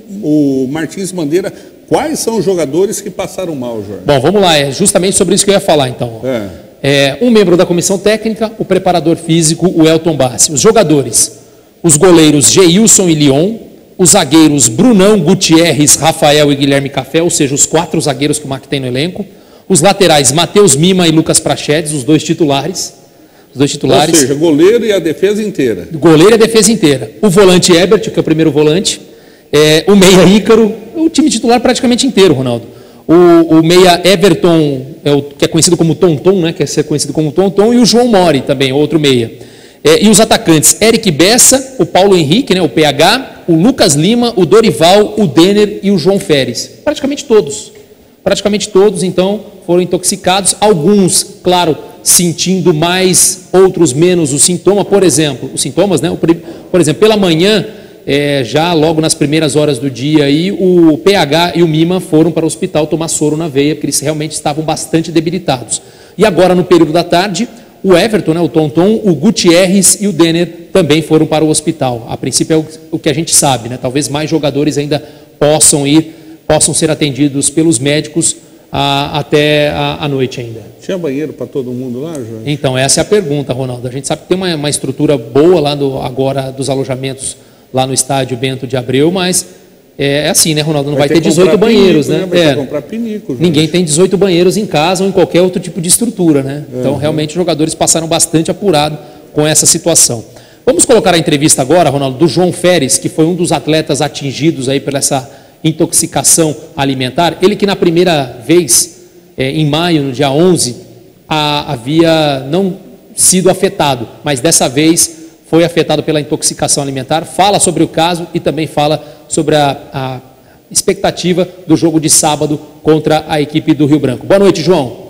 o Martins Bandeira. Quais são os jogadores que passaram mal, Jorge? Bom, vamos lá, é justamente sobre isso que eu ia falar então. Um membro da comissão técnica, o preparador físico, o Elton Bassi. Os jogadores, os goleiros Geilson e Leon, os zagueiros Brunão, Gutierrez, Rafael e Guilherme Café, ou seja, os 4 zagueiros que o MAC tem no elenco. Os laterais, Matheus Mima e Lucas Prachedes, os 2 titulares. Ou seja, goleiro e a defesa inteira. Goleiro e a defesa inteira. O volante Ebert, que é o primeiro volante. O meia Ícaro, o time titular praticamente inteiro, Ronaldo. O meia Everton, que é conhecido como Tonton, né? Quer ser conhecido como Tonton. E o João Mori também, outro meia. E os atacantes, Eric Bessa, o Paulo Henrique, né? O PH, o Lucas Lima, o Dorival, o Denner e o João Férez. Praticamente todos, então, foram intoxicados. Alguns, claro, sentindo mais, outros menos o sintoma, por exemplo, os sintomas, né? Por exemplo, pela manhã, já logo nas primeiras horas do dia, aí, o PH e o Mima foram para o hospital tomar soro na veia, porque eles realmente estavam bastante debilitados. E agora, no período da tarde, o Everton, né, o Tonton, o Gutierrez e o Denner também foram para o hospital. A princípio é o que a gente sabe, né? Talvez mais jogadores ainda possam ser atendidos pelos médicos até a noite ainda. Tinha banheiro para todo mundo lá, Jorge? Então, essa é a pergunta, Ronaldo. A gente sabe que tem uma estrutura boa lá agora dos alojamentos lá no estádio Bento de Abreu, mas é assim, né, Ronaldo? Não vai ter 18 banheiros, né? Vai ter que comprar pinico. Ninguém tem 18 banheiros em casa ou em qualquer outro tipo de estrutura, né? Então, realmente, os jogadores passaram bastante apurado com essa situação. Vamos colocar a entrevista agora, Ronaldo, do João Férez, que foi um dos atletas atingidos aí por essa intoxicação alimentar. Ele que na primeira vez, em maio, no dia 11, havia não sido afetado, mas dessa vez foi afetado pela intoxicação alimentar. Fala sobre o caso e também fala sobre a expectativa do jogo de sábado contra a equipe do Rio Branco. Boa noite, João.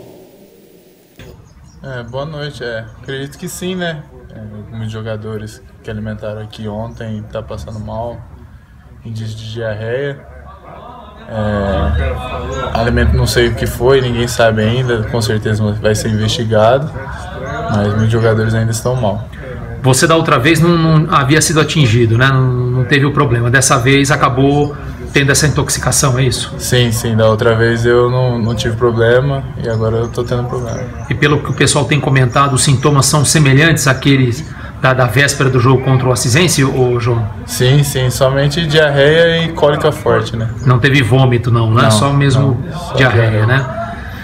Boa noite. Acredito que sim, né? Muitos jogadores que alimentaram aqui ontem estão passando mal, indício de diarreia. Alimento não sei o que foi, ninguém sabe ainda, com certeza vai ser investigado, mas muitos jogadores ainda estão mal. Você da outra vez não havia sido atingido, né? Não teve o problema. Dessa vez acabou tendo essa intoxicação, é isso? Sim, da outra vez eu não tive problema e agora eu estou tendo problema. E pelo que o pessoal tem comentado, os sintomas são semelhantes àqueles da véspera do jogo contra o Assisense, ô João? Sim, somente diarreia e cólica forte, né? Não teve vômito não, né? Só mesmo diarreia, né?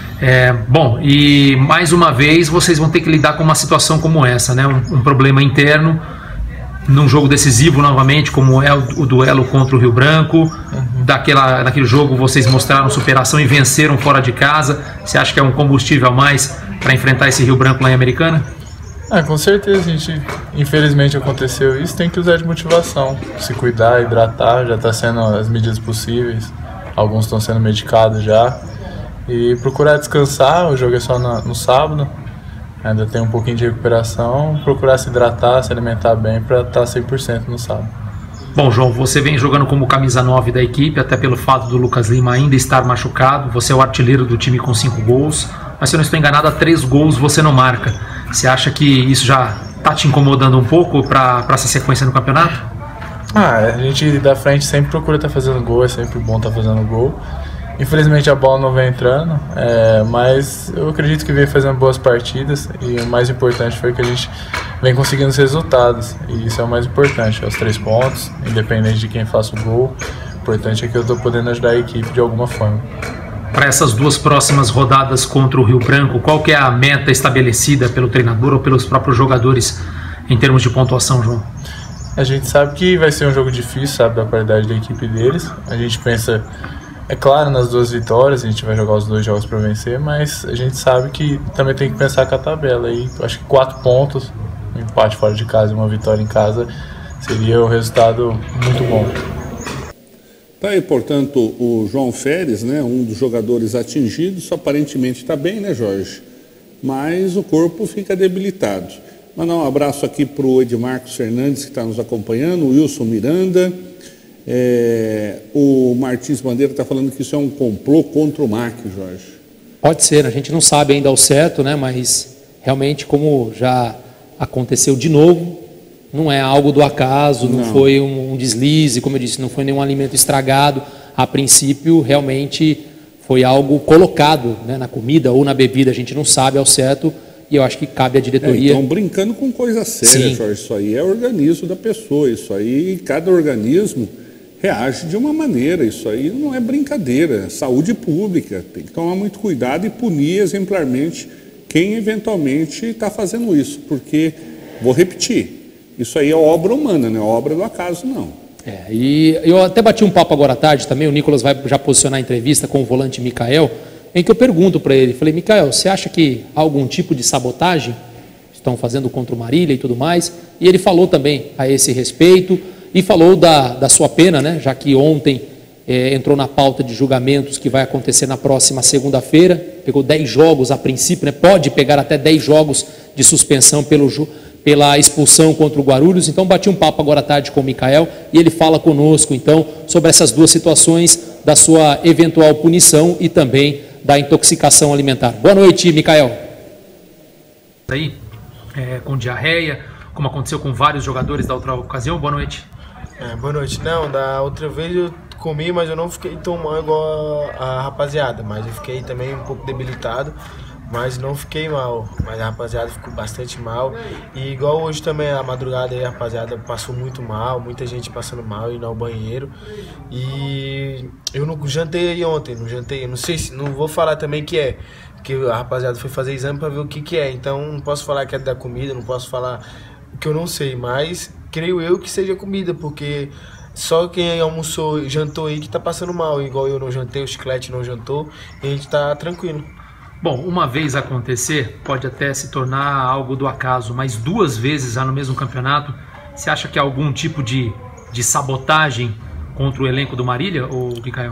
Bom, e mais uma vez vocês vão ter que lidar com uma situação como essa, né? Um problema interno, num jogo decisivo novamente, como é o duelo contra o Rio Branco. Naquele jogo vocês mostraram superação e venceram fora de casa. Você acha que é um combustível a mais para enfrentar esse Rio Branco lá em Americana? Com certeza, infelizmente aconteceu isso, tem que usar de motivação, se cuidar, hidratar, já está sendo as medidas possíveis, alguns estão sendo medicados já, e procurar descansar, o jogo é só no sábado, ainda tem um pouquinho de recuperação, procurar se hidratar, se alimentar bem para estar 100% no sábado. Bom, João, você vem jogando como camisa 9 da equipe, até pelo fato do Lucas Lima ainda estar machucado, você é o artilheiro do time com 5 gols, mas se eu não estou enganado, a 3 gols você não marca. Você acha que isso já está te incomodando um pouco para essa sequência no campeonato? A gente da frente sempre procura estar fazendo gol, é sempre bom estar fazendo gol. Infelizmente a bola não vem entrando, mas eu acredito que vem fazendo boas partidas e o mais importante foi que a gente vem conseguindo os resultados. E isso é o mais importante, os 3 pontos, independente de quem faça o gol. O importante é que eu estou podendo ajudar a equipe de alguma forma. Para essas 2 próximas rodadas contra o Rio Branco, qual que é a meta estabelecida pelo treinador ou pelos próprios jogadores em termos de pontuação, João? A gente sabe que vai ser um jogo difícil, sabe da qualidade da equipe deles. A gente pensa, é claro, nas 2 vitórias, a gente vai jogar os 2 jogos para vencer, mas a gente sabe que também tem que pensar com a tabela. E eu acho que 4 pontos, um empate fora de casa e uma vitória em casa, seria um resultado muito bom. Está aí, portanto, o João Férez, né, um dos jogadores atingidos, aparentemente está bem, né, Jorge? Mas o corpo fica debilitado. Mandar um abraço aqui para o Edmarcos Fernandes, que está nos acompanhando, o Wilson Miranda, o Martins Bandeira está falando que isso é um complô contra o MAC, Jorge. Pode ser, a gente não sabe ainda ao certo, né, mas realmente, como já aconteceu de novo, não é algo do acaso, não foi um deslize, como eu disse, não foi nenhum alimento estragado. A princípio, realmente foi algo colocado, né, na comida ou na bebida, a gente não sabe ao certo, e eu acho que cabe à diretoria... Estão brincando com coisa séria, Jorge, isso aí é o organismo da pessoa, isso aí, cada organismo reage de uma maneira, isso aí não é brincadeira, é saúde pública, tem que tomar muito cuidado e punir exemplarmente quem eventualmente está fazendo isso, porque, vou repetir, isso aí é obra humana, não é obra do acaso, não. E eu até bati um papo agora à tarde também, o Nicolas vai já posicionar a entrevista com o volante Mikael, em que eu pergunto para ele, falei, Mikael, você acha que há algum tipo de sabotagem estão fazendo contra o Marília e tudo mais? E ele falou também a esse respeito, e falou da sua pena, né, já que ontem entrou na pauta de julgamentos que vai acontecer na próxima segunda-feira, pegou 10 jogos a princípio, né? Pode pegar até 10 jogos de suspensão pela expulsão contra o Guarulhos. Então bati um papo agora à tarde com o Mikael e ele fala conosco então sobre essas duas situações da sua eventual punição e também da intoxicação alimentar. Boa noite, Mikael. Aí, com diarreia, como aconteceu com vários jogadores da outra ocasião. Boa noite. Boa noite. Não, da outra vez eu comi, mas eu não fiquei tão mal igual a rapaziada, mas eu fiquei também um pouco debilitado, mas não fiquei mal, mas a rapaziada ficou bastante mal, e igual hoje também, a madrugada aí a rapaziada passou muito mal, muita gente passando mal, indo ao banheiro, e eu não jantei ontem, não sei se, não vou falar também que a rapaziada foi fazer exame para ver o que é, então não posso falar que é da comida, não posso falar o que eu não sei, mas creio eu que seja comida, porque só quem almoçou, jantou aí que tá passando mal, igual eu não jantei, o Chiclete não jantou, e a gente tá tranquilo. Bom, uma vez acontecer, pode até se tornar algo do acaso, mas 2 vezes já no mesmo campeonato, você acha que há algum tipo de sabotagem contra o elenco do Marília, ou Mikael?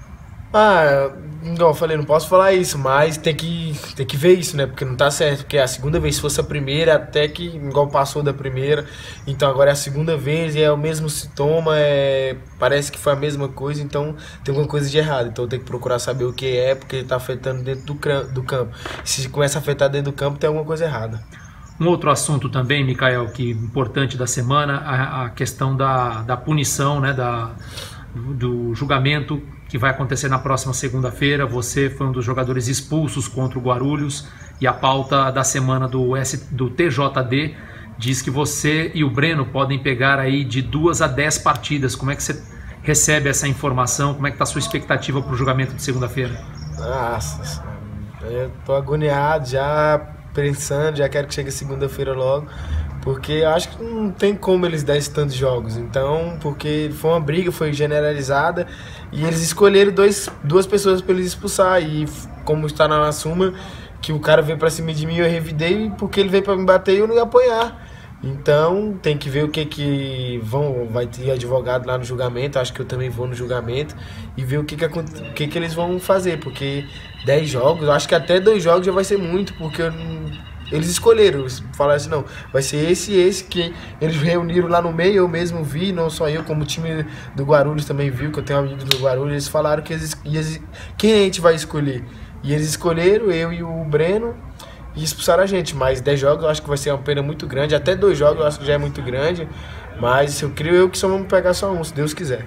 Igual eu falei, não posso falar isso, mas tem que ver isso, né? Porque não tá certo, porque a segunda vez, se fosse a primeira, até que igual passou da primeira, então agora é a segunda vez e é o mesmo sintoma, parece que foi a mesma coisa, então tem alguma coisa de errado, então tem que procurar saber o que é, porque tá afetando dentro do campo. Se começa a afetar dentro do campo, tem alguma coisa errada. Um outro assunto também, Mikael, que importante da semana, a questão da punição, né, do julgamento que vai acontecer na próxima segunda-feira. Você foi um dos jogadores expulsos contra o Guarulhos e a pauta da semana do TJD diz que você e o Breno podem pegar aí de 2 a 10 partidas. Como é que você recebe essa informação? Como é que está a sua expectativa para o julgamento de segunda-feira? Nossa, eu tô agoniado já, pensando, já quero que chegue segunda-feira logo, porque eu acho que não tem como eles darem tantos jogos, então, porque foi uma briga, foi generalizada, e eles escolheram duas pessoas para eles expulsar, e como está na súmula, que o cara veio para cima de mim, eu revidei, porque ele veio para me bater e eu não ia apoiar. Então tem que ver o que vai ter advogado lá no julgamento, acho que eu também vou no julgamento, e ver o que eles vão fazer, porque 10 jogos, eu acho que até 2 jogos já vai ser muito, porque eles escolheram, falaram assim, não, vai ser esse e esse, que eles reuniram lá no meio, eu mesmo vi, não só eu, como o time do Guarulhos também viu, que eu tenho amigos do Guarulhos, eles falaram que quem a gente vai escolher, e eles escolheram, eu e o Breno, e expulsaram a gente, mas 10 jogos eu acho que vai ser uma pena muito grande, até 2 jogos eu acho que já é muito grande, mas eu creio que só vamos pegar só um, se Deus quiser.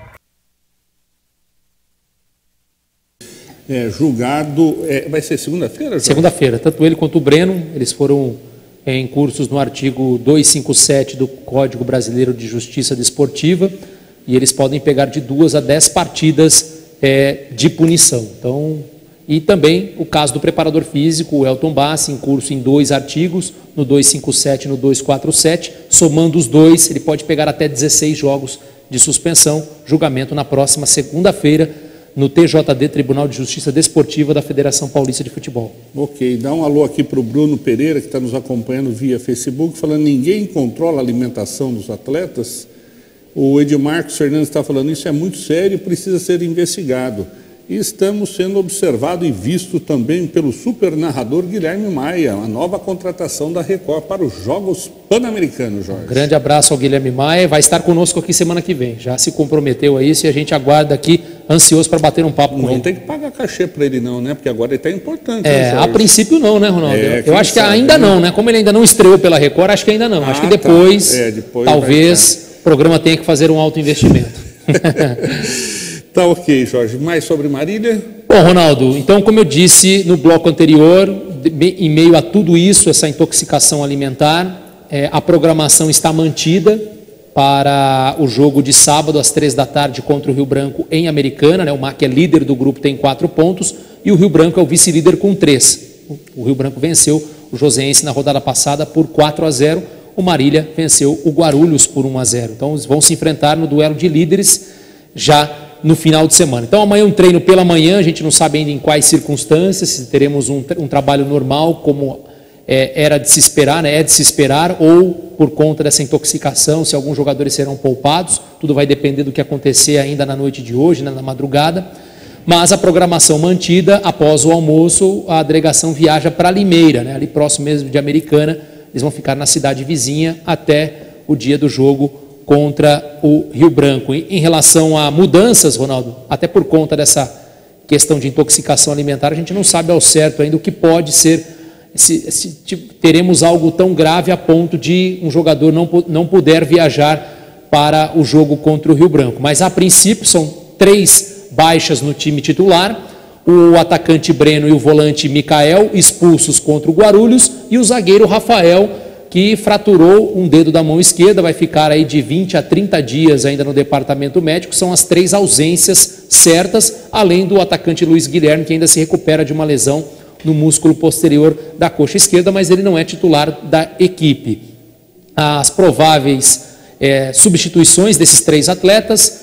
Julgado, vai ser segunda-feira? Segunda-feira, tanto ele quanto o Breno, eles foram em cursos no artigo 257 do Código Brasileiro de Justiça Desportiva, e eles podem pegar de 2 a 10 partidas de punição. Então, e também o caso do preparador físico, o Elton Bassi, em curso em 2 artigos, no 257 e no 247, somando os 2, ele pode pegar até 16 jogos de suspensão, julgamento na próxima segunda-feira, no TJD, Tribunal de Justiça Desportiva da Federação Paulista de Futebol. Ok, dá um alô aqui para o Bruno Pereira, que está nos acompanhando via Facebook, falando ninguém controla a alimentação dos atletas. O Edmarcos Fernandes está falando, isso é muito sério e precisa ser investigado. E estamos sendo observados e vistos também pelo super narrador Guilherme Maia, a nova contratação da Record para os Jogos Pan-Americanos, Jorge. Grande abraço ao Guilherme Maia, vai estar conosco aqui semana que vem, já se comprometeu a isso e a gente aguarda aqui, ansioso para bater um papo com ele. Não tem que pagar cachê para ele não, né? Porque agora ele está importante. A princípio não, né, Ronaldo? Eu acho que ainda não, né? Como ele ainda não estreou pela Record, acho que ainda não. Acho que depois talvez o programa tenha que fazer um alto investimento. Tá ok, Jorge. Mais sobre Marília? Bom, Ronaldo, então como eu disse no bloco anterior, em meio a tudo isso, essa intoxicação alimentar, a programação está mantida para o jogo de sábado às 3 da tarde contra o Rio Branco em Americana, né? O MAC é líder do grupo, tem 4 pontos, e o Rio Branco é o vice-líder com 3. O Rio Branco venceu o Joseense na rodada passada por 4-0, o Marília venceu o Guarulhos por 1-0. Então vão se enfrentar no duelo de líderes já no final de semana. Então amanhã um treino pela manhã, a gente não sabe ainda em quais circunstâncias, se teremos um trabalho normal, como era de se esperar, né? É de se esperar, ou por conta dessa intoxicação, se alguns jogadores serão poupados, tudo vai depender do que acontecer ainda na noite de hoje, né, na madrugada. Mas a programação mantida, após o almoço, a delegação viaja para Limeira, né, ali próximo mesmo de Americana. Eles vão ficar na cidade vizinha até o dia do jogo contra o Rio Branco. Em relação a mudanças, Ronaldo, até por conta dessa questão de intoxicação alimentar, a gente não sabe ao certo ainda o que pode ser, se teremos algo tão grave a ponto de um jogador não puder viajar para o jogo contra o Rio Branco. Mas a princípio são 3 baixas no time titular, o atacante Breno e o volante Mikael expulsos contra o Guarulhos, e o zagueiro Rafael, que fraturou um dedo da mão esquerda, vai ficar aí de 20 a 30 dias ainda no departamento médico. São as 3 ausências certas, além do atacante Luiz Guilherme, que ainda se recupera de uma lesão no músculo posterior da coxa esquerda, mas ele não é titular da equipe. As prováveis substituições desses 3 atletas: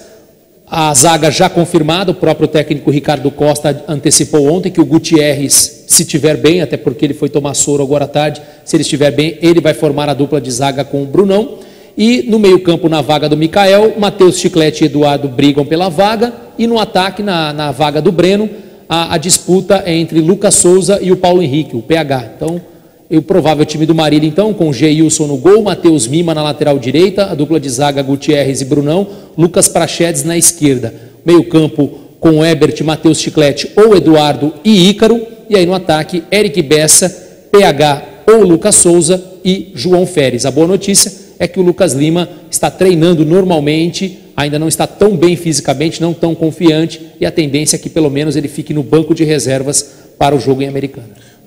a zaga já confirmada, o próprio técnico Ricardo Costa antecipou ontem que o Gutierrez, se estiver bem, até porque ele foi tomar soro agora à tarde, se ele estiver bem, ele vai formar a dupla de zaga com o Brunão. E no meio-campo, na vaga do Mikael, Matheus Chiclete e Eduardo brigam pela vaga, e no ataque, na vaga do Breno, a disputa é entre Lucas Souza e o Paulo Henrique, o PH. Então, o provável time do Marília, então, com Geilson no gol, Matheus Mima na lateral direita, a dupla de zaga Gutierrez e Brunão, Lucas Prachedes na esquerda. Meio campo com Ebert, Matheus Chiclete ou Eduardo e Ícaro. E aí no ataque, Eric Bessa, PH ou Lucas Souza e João Férez. A boa notícia é que o Lucas Lima está treinando normalmente, ainda não está tão bem fisicamente, não tão confiante, e a tendência é que pelo menos ele fique no banco de reservas para o jogo em Americana.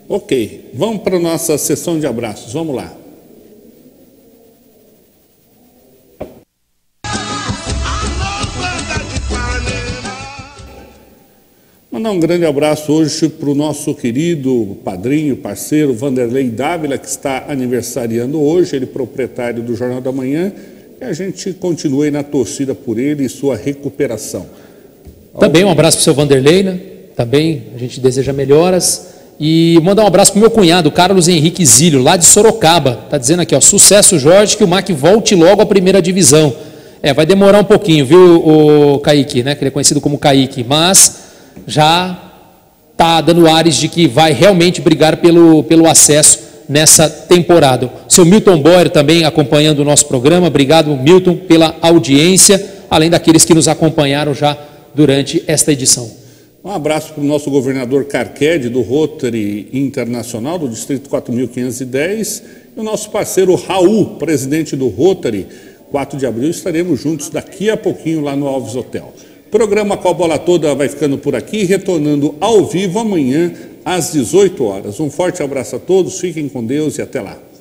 Ok, vamos para a nossa sessão de abraços, vamos lá. Mandar um grande abraço hoje para o nosso querido padrinho, parceiro Vanderlei Dávila, que está aniversariando hoje, ele proprietário do Jornal da Manhã, e a gente continua aí na torcida por ele e sua recuperação. Também um abraço para o seu Vanderlei, né? Também a gente deseja melhoras. E mandar um abraço para o meu cunhado, Carlos Henrique Zílio, lá de Sorocaba. Está dizendo aqui, ó, sucesso, Jorge, que o MAC volte logo à primeira divisão. Vai demorar um pouquinho, viu, o Kaique, né? Que ele é conhecido como Kaique, mas já está dando ares de que vai realmente brigar pelo acesso nessa temporada. Seu Milton Boyer também acompanhando o nosso programa. Obrigado, Milton, pela audiência, além daqueles que nos acompanharam já durante esta edição. Um abraço para o nosso governador Carquede, do Rotary Internacional, do Distrito 4510, e o nosso parceiro Raul, presidente do Rotary. 4 de abril estaremos juntos daqui a pouquinho lá no Alves Hotel. O programa Com a Bola Toda vai ficando por aqui, retornando ao vivo amanhã às 18 horas. Um forte abraço a todos, fiquem com Deus e até lá.